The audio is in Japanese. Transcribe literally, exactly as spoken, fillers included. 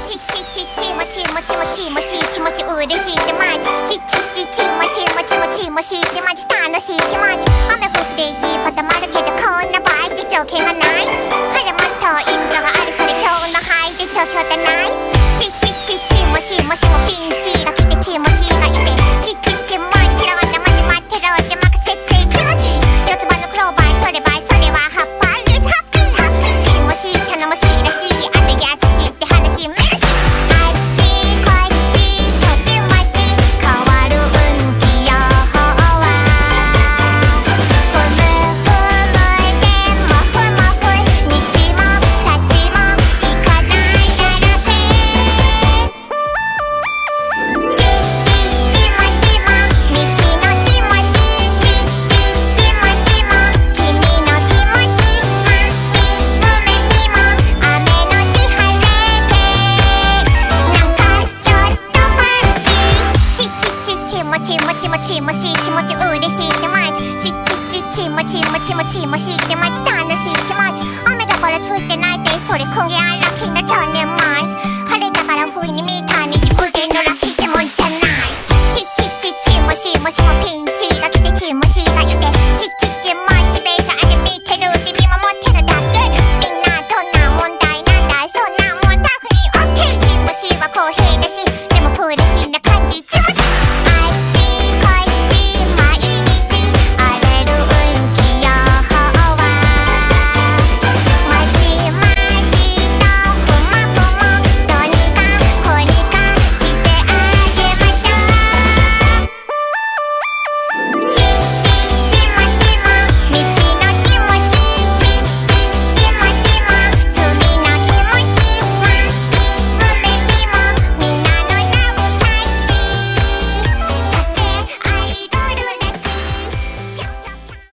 ちちちちもちもちもちもしい気持ち嬉しいってマジちちちちもちもちもちもしいってマジ楽しい気持ち雨降ってジーパ溜まるけどこんな場合って条件がないほらもっといいことがあるそれ今日のハイで状況だナイスちちちちもしもしもピンチが来てちもしがいてちちちもちろんなマジ待ってろってマクセツセちもし四つ葉のクローバー取ればいそれはハッパーユースハッピーちもし頼もしいらしいあと優しいって話メルシーもちもしい気持ち嬉しいってマジちちちちもちもちもちもしいってマジ楽しい気持ち雨だからついてないってそれくんげ